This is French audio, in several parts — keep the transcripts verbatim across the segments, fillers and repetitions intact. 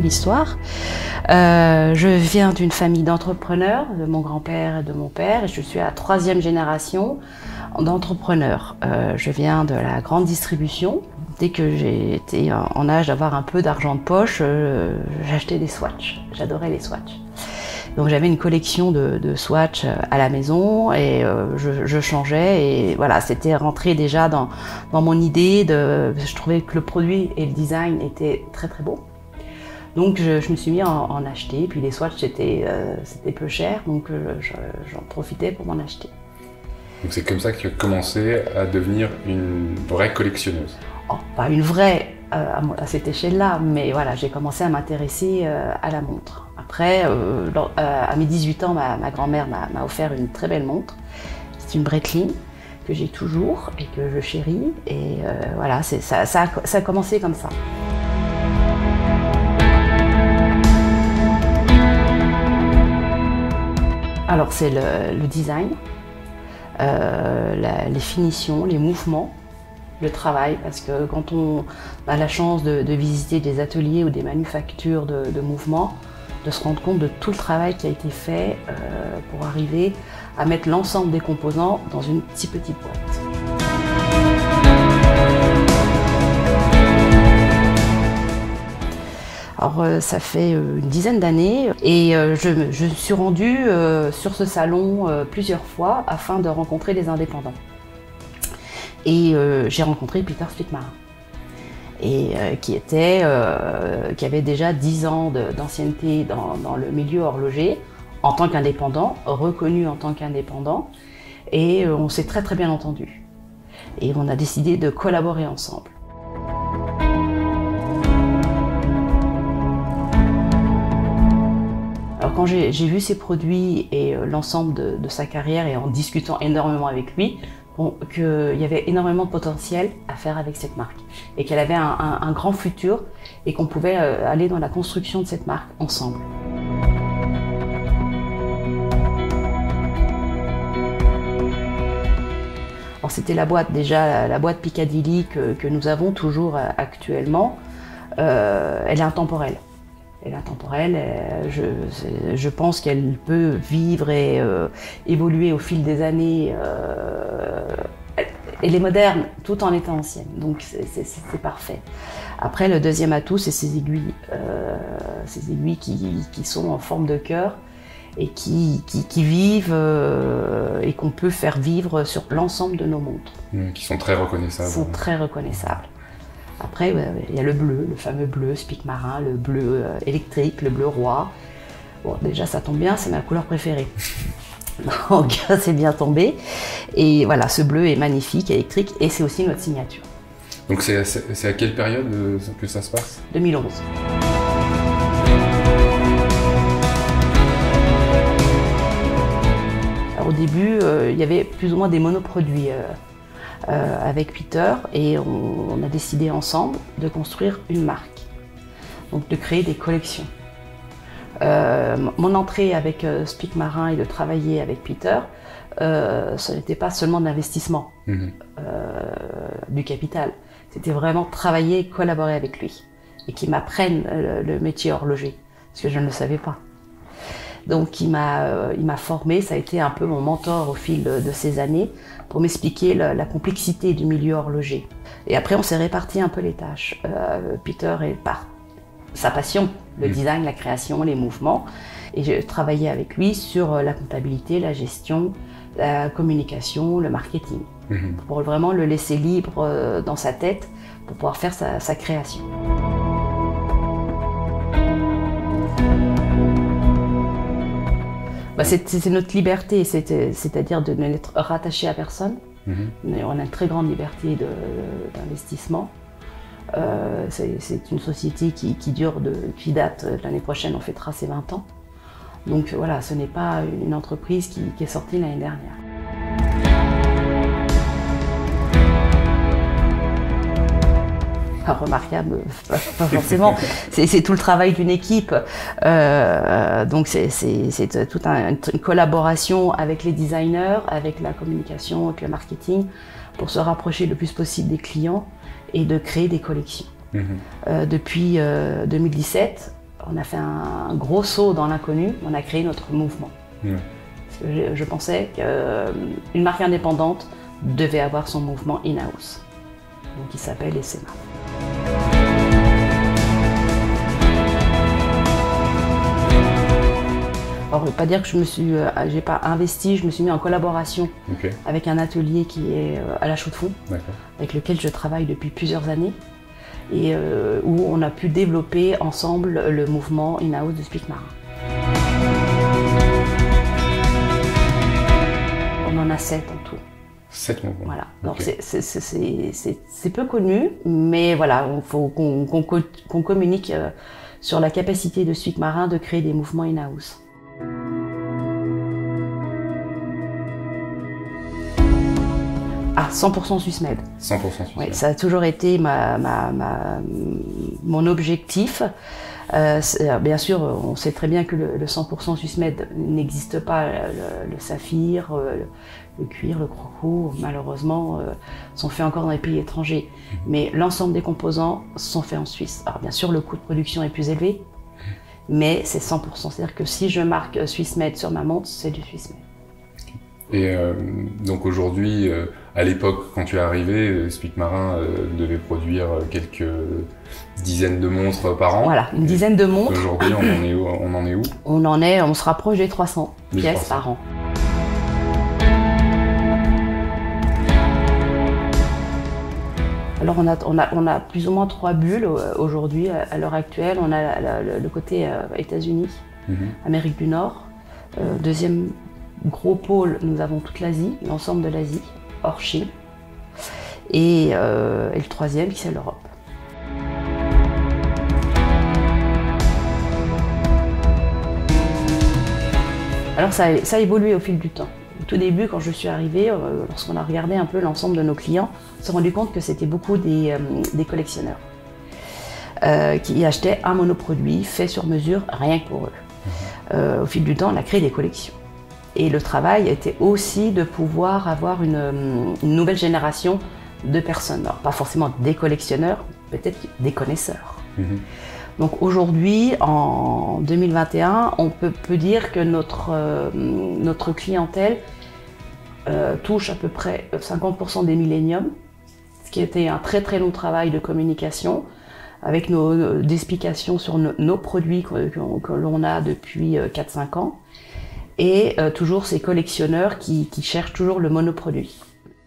l'histoire. Euh, je viens d'une famille d'entrepreneurs, de mon grand-père et de mon père, et je suis la troisième génération d'entrepreneurs. Euh, je viens de la grande distribution. Dès que j'ai été en âge d'avoir un peu d'argent de poche, euh, j'achetais des Swatch. J'adorais les Swatch. Donc j'avais une collection de, de Swatch à la maison et euh, je, je changeais et voilà, c'était rentré déjà dans, dans mon idée. De, je trouvais que le produit et le design étaient très très beaux. Donc je, je me suis mis à en, en acheter, puis les Swatch c'était euh, c'était peu cher, donc j'en profitais pour m'en acheter. Donc c'est comme ça que tu as commencé à devenir une vraie collectionneuse? Oh, pas une vraie euh, à, à cette échelle-là, mais voilà, j'ai commencé à m'intéresser euh, à la montre. Après, euh, euh, à mes dix-huit ans, ma, ma grand-mère m'a offert une très belle montre. C'est une Breitling que j'ai toujours et que je chéris. Et euh, voilà, ça, ça, a, ça a commencé comme ça. Alors c'est le, le design, euh, la, les finitions, les mouvements, le travail, parce que quand on a la chance de, de visiter des ateliers ou des manufactures de, de mouvements, de se rendre compte de tout le travail qui a été fait euh, pour arriver à mettre l'ensemble des composants dans une si petite boîte. Alors euh, ça fait euh, une dizaine d'années et euh, je, je suis rendue euh, sur ce salon euh, plusieurs fois afin de rencontrer des indépendants. Et euh, j'ai rencontré Peter Splittmacher. Et euh, qui, était, euh, qui avait déjà dix ans d'ancienneté dans, dans le milieu horloger, en tant qu'indépendant, reconnu en tant qu'indépendant, et euh, on s'est très très bien entendu. Et on a décidé de collaborer ensemble. Alors quand j'ai vu ses produits et euh, l'ensemble de, de sa carrière, et en discutant énormément avec lui, Bon, qu'il y avait énormément de potentiel à faire avec cette marque et qu'elle avait un, un, un grand futur et qu'on pouvait euh, aller dans la construction de cette marque ensemble. Alors c'était la boîte déjà, la, la boîte Piccadilly que, que nous avons toujours euh, actuellement. Euh, elle est intemporelle. Elle est intemporelle. Je, je pense qu'elle peut vivre et euh, évoluer au fil des années. Euh, elle est moderne tout en étant ancienne, donc c'est parfait. Après, le deuxième atout, c'est ces aiguilles, euh, ces aiguilles qui, qui sont en forme de cœur et qui, qui, qui vivent euh, et qu'on peut faire vivre sur l'ensemble de nos montres. Mmh, qui sont très reconnaissables. Qui sont très reconnaissables. Après, il y a le bleu, le fameux bleu Spic-Marin, le bleu électrique, le bleu roi. Bon, déjà, ça tombe bien, c'est ma couleur préférée. Donc, c'est bien tombé. Et voilà, ce bleu est magnifique, électrique, et c'est aussi notre signature. Donc, c'est à quelle période que ça se passe? deux mille onze. Alors, au début, euh, il y avait plus ou moins des monoproduits. Euh, Euh, avec Peter, et on, on a décidé ensemble de construire une marque, donc de créer des collections. Euh, mon entrée avec euh, Spic-Marin et de travailler avec Peter, euh, ce n'était pas seulement de l'investissement, mmh. euh, du capital, c'était vraiment travailler et collaborer avec lui, et qu'il m'apprenne le, le métier horloger, parce que je ne le savais pas. Donc il m'a euh, il m'a formé, ça a été un peu mon mentor au fil de, de ces années pour m'expliquer la, la complexité du milieu horloger. Et après on s'est réparti un peu les tâches. Euh, Peter est par sa passion, le mmh. design, la création, les mouvements. Et j'ai travaillé avec lui sur la comptabilité, la gestion, la communication, le marketing. Mmh. Pour vraiment le laisser libre dans sa tête pour pouvoir faire sa, sa création. Bah c'est notre liberté, c'est-à-dire de n'être rattaché à personne. Mm-hmm. On a une très grande liberté d'investissement. Euh, c'est une société qui, qui dure, de, qui date, l'année prochaine on fêtera ses vingt ans. Donc voilà, ce n'est pas une entreprise qui, qui est sortie l'année dernière. Pas remarquable, pas, pas forcément. C'est tout le travail d'une équipe. Euh, donc c'est toute un, une collaboration avec les designers, avec la communication, avec le marketing, pour se rapprocher le plus possible des clients et de créer des collections. Mmh. Euh, depuis euh, deux mille dix-sept, on a fait un, un gros saut dans l'inconnu, on a créé notre mouvement. Mmh. Parce que je, je pensais qu'une marque indépendante devait avoir son mouvement in-house, donc il s'appelle Essema. Alors, je ne veux pas dire que je me suis, euh, j'ai pas investi, je me suis mis en collaboration okay. avec un atelier qui est euh, à la Chaux-de-Fonds, avec lequel je travaille depuis plusieurs années, et euh, où on a pu développer ensemble le mouvement in-house de Spic Marin. On en a sept en tout. Sept mouvements. Voilà. Donc okay. c'est peu connu, mais voilà, il faut qu'on qu'on qu'on communique euh, sur la capacité de Spic Marin de créer des mouvements in-house. Ah, cent pour cent Swissmed. cent pour cent Swissmed. Oui, ça a toujours été ma, ma, ma, mon objectif. Euh, bien sûr, on sait très bien que le, le cent pour cent Swissmed n'existe pas. Le, le saphir, le, le cuir, le croco, malheureusement, euh, sont faits encore dans les pays étrangers. Mmh. Mais l'ensemble des composants sont faits en Suisse. Alors bien sûr, le coût de production est plus élevé, mais c'est cent pour cent. C'est-à-dire que si je marque Swissmed sur ma montre, c'est du Swissmed. Et euh, donc aujourd'hui, euh, à l'époque, quand tu es arrivé, Spic Marin euh, devait produire quelques dizaines de montres par an. Voilà, une dizaine de montres. Aujourd'hui, on en est où, on en est où? On en est, on se rapproche des trois cents des pièces trois cents. par an. Alors on a, on, a, on a plus ou moins trois bulles aujourd'hui, à l'heure actuelle. On a le, le côté États-Unis, mm-hmm. Amérique du Nord. Euh, deuxième gros pôle, nous avons toute l'Asie, l'ensemble de l'Asie, hors Chine. Et, euh, et le troisième, c'est l'Europe. Alors ça, ça a évolué au fil du temps. Au tout début, quand je suis arrivée, euh, lorsqu'on a regardé un peu l'ensemble de nos clients, on s'est rendu compte que c'était beaucoup des, euh, des collectionneurs euh, qui achetaient un monoproduit fait sur mesure, rien que pour eux. Euh, au fil du temps, on a créé des collections. Et le travail était aussi de pouvoir avoir une, une nouvelle génération de personnes. Alors, pas forcément des collectionneurs, peut-être des connaisseurs. Mmh. Donc aujourd'hui, en deux mille vingt et un, on peut, peut dire que notre, euh, notre clientèle euh, touche à peu près cinquante pour cent des milléniums, ce qui était un très très long travail de communication, avec nos, nos explications sur nos, nos produits que, que, que l'on a depuis quatre cinq ans. Et euh, toujours ces collectionneurs qui, qui cherchent toujours le monoproduit.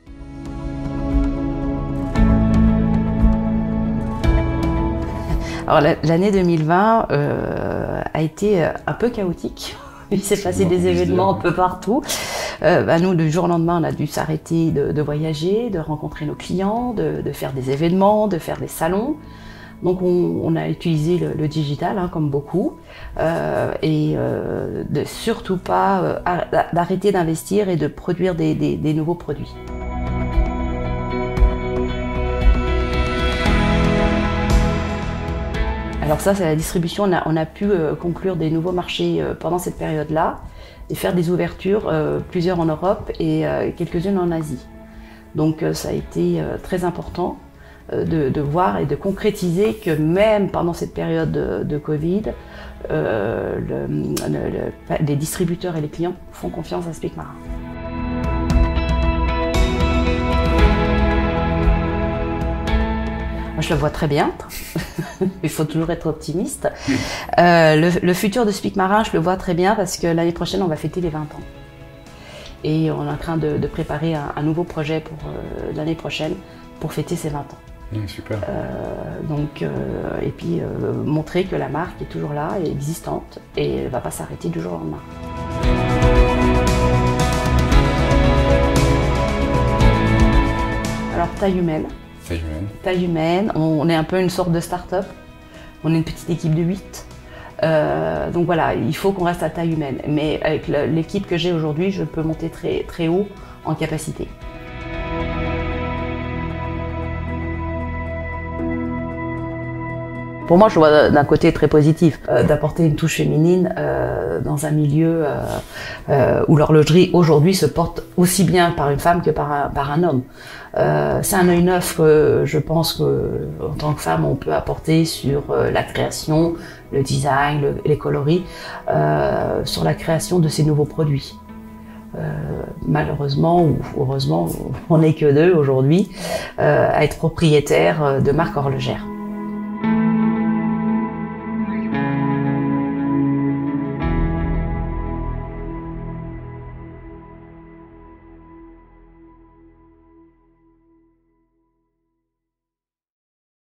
Alors l'année deux mille vingt euh, a été un peu chaotique. Il s'est passé des événements un peu partout. Euh, bah nous, du jour au lendemain, on a dû s'arrêter de, de voyager, de rencontrer nos clients, de, de faire des événements, de faire des salons. Donc on, on a utilisé le, le digital, hein, comme beaucoup, euh, et euh, de surtout pas euh, d'arrêter d'investir et de produire des, des, des nouveaux produits. Alors ça, c'est la distribution. On a, on a pu euh, conclure des nouveaux marchés euh, pendant cette période-là et faire des ouvertures, euh, plusieurs en Europe et euh, quelques-unes en Asie. Donc euh, ça a été euh, très important. De, de voir et de concrétiser que même pendant cette période de, de Covid, euh, le, le, le, les distributeurs et les clients font confiance à Spic Marin. Moi, je le vois très bien. Il faut toujours être optimiste. Euh, le, le futur de Spic Marin, je le vois très bien parce que l'année prochaine, on va fêter les vingt ans. Et on est en train de, de préparer un, un nouveau projet pour euh, l'année prochaine pour fêter ces vingt ans. Mmh, super. Euh, donc, euh, et puis euh, montrer que la marque est toujours là, est existante et ne va pas s'arrêter du jour au lendemain. Alors, taille humaine. Taille humaine. Taille humaine. On est un peu une sorte de start-up. On est une petite équipe de huit. Euh, donc voilà, il faut qu'on reste à taille humaine. Mais avec l'équipe que j'ai aujourd'hui, je peux monter très, très haut en capacité. pour moi, je vois d'un côté très positif, euh, d'apporter une touche féminine euh, dans un milieu euh, euh, où l'horlogerie aujourd'hui se porte aussi bien par une femme que par un, par un homme. Euh, c'est un œil neuf que je pense que, en tant que femme, on peut apporter sur euh, la création, le design, le, les coloris, euh, sur la création de ces nouveaux produits. Euh, malheureusement ou heureusement, on n'est que deux aujourd'hui euh, à être propriétaires de marques horlogères.